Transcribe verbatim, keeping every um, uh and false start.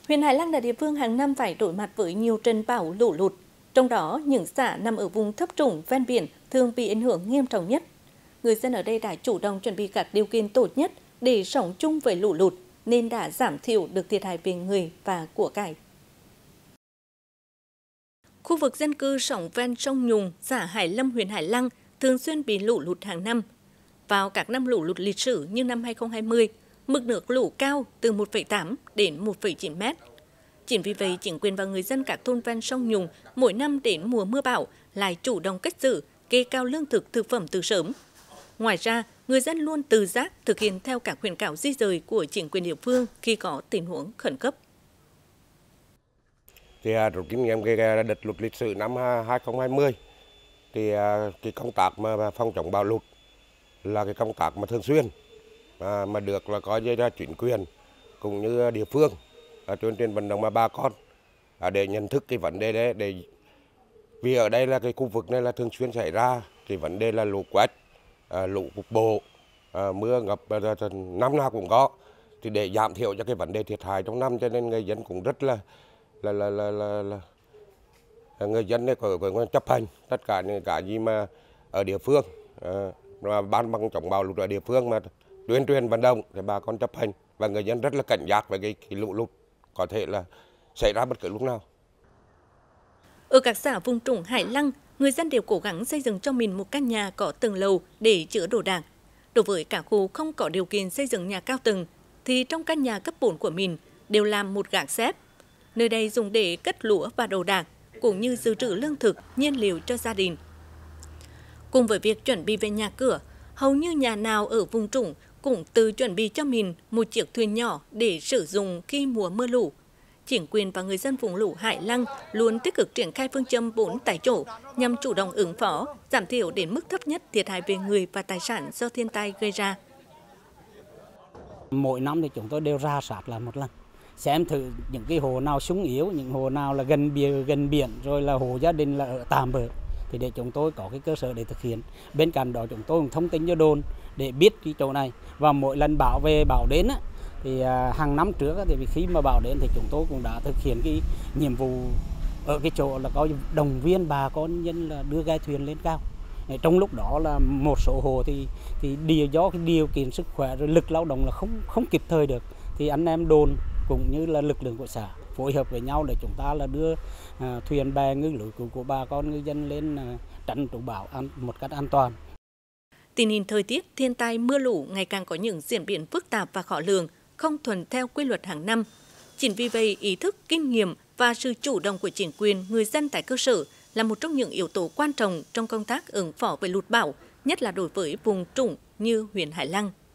Huyện Hải Lăng là địa phương hàng năm phải đối mặt với nhiều trận bão lũ lụt, trong đó những xã nằm ở vùng thấp trũng ven biển thường bị ảnh hưởng nghiêm trọng nhất. Người dân ở đây đã chủ động chuẩn bị các điều kiện tốt nhất để sống chung với lũ lụt, nên đã giảm thiểu được thiệt hại về người và của cải. Khu vực dân cư sống ven sông Nhùng, xã Hải Lâm, huyện Hải Lăng thường xuyên bị lũ lụt hàng năm. Vào các năm lũ lụt lịch sử như năm hai không hai không, mực nước lũ cao từ một phẩy tám đến một phẩy chín mét. Chính vì vậy, chính quyền và người dân các thôn ven sông Nhùng mỗi năm đến mùa mưa bão lại chủ động cất giữ, kê cao lương thực thực phẩm từ sớm. Ngoài ra, người dân luôn tự giác thực hiện theo các khuyến cáo di dời của chính quyền địa phương khi có tình huống khẩn cấp. Thì rút kinh nghiệm cái đợt lụt lịch sử năm hai không hai không thì cái công tác mà phòng chống bão lụt là cái công tác mà thường xuyên mà, mà được là coi như là chính quyền cũng như địa phương tuyên truyền vận động mà bà con để nhận thức cái vấn đề đấy, để vì ở đây là cái khu vực này là thường xuyên xảy ra thì vấn đề là lũ quét, lũ cục bộ, mưa ngập năm nào cũng có, thì để giảm thiểu cho cái vấn đề thiệt hại trong năm, cho nên người dân cũng rất là là là là, là, là người dân này có, có chấp hành tất cả những cái gì mà ở địa phương và ban bằng chống bão lụt ở địa phương mà tuyên truyền vận động thì bà con chấp hành, và người dân rất là cảnh giác với cái, cái lũ lụt có thể là xảy ra bất cứ lúc nào. Ở các xã vùng trũng Hải Lăng, người dân đều cố gắng xây dựng cho mình một căn nhà có tầng lầu để chứa đồ đạc. Đối với cả khu không có điều kiện xây dựng nhà cao tầng, thì trong căn nhà cấp bốn của mình đều làm một gác xếp. Nơi đây dùng để cất lúa và đồ đạc, cũng như dự trữ lương thực, nhiên liệu cho gia đình. Cùng với việc chuẩn bị về nhà cửa, hầu như nhà nào ở vùng trũng cũng tự chuẩn bị cho mình một chiếc thuyền nhỏ để sử dụng khi mùa mưa lũ. Chính quyền và người dân vùng lũ Hải Lăng luôn tích cực triển khai phương châm bốn tại chỗ nhằm chủ động ứng phó, giảm thiểu đến mức thấp nhất thiệt hại về người và tài sản do thiên tai gây ra. Mỗi năm thì chúng tôi đều ra soát lại một lần, xem thử những cái hồ nào sung yếu, những hồ nào là gần biển, gần biển rồi là hồ gia đình là ở tạm bợ, thì để chúng tôi có cái cơ sở để thực hiện. Bên cạnh đó chúng tôi cũng thông tin cho đồn để biết cái chỗ này, và mỗi lần bão về bão đến á, thì hàng năm trước thì khi mà bão đến thì chúng tôi cũng đã thực hiện cái nhiệm vụ ở cái chỗ là có động viên bà con nhân là đưa ghe thuyền lên cao. Trong lúc đó là một số hồ thì thì điều do cái điều kiện sức khỏe rồi lực lao động là không không kịp thời được, thì anh em đồn cũng như là lực lượng của xã phối hợp với nhau để chúng ta là đưa à, thuyền bè ngư lưới cứu của bà con ngư dân lên à, tránh trú bão an, một cách an toàn. Tình hình thời tiết, thiên tai, mưa lũ ngày càng có những diễn biến phức tạp và khó lường, không thuần theo quy luật hàng năm. Chính vì vậy, ý thức, kinh nghiệm và sự chủ động của chính quyền, người dân tại cơ sở là một trong những yếu tố quan trọng trong công tác ứng phó với lụt bão, nhất là đối với vùng trũng như huyện Hải Lăng.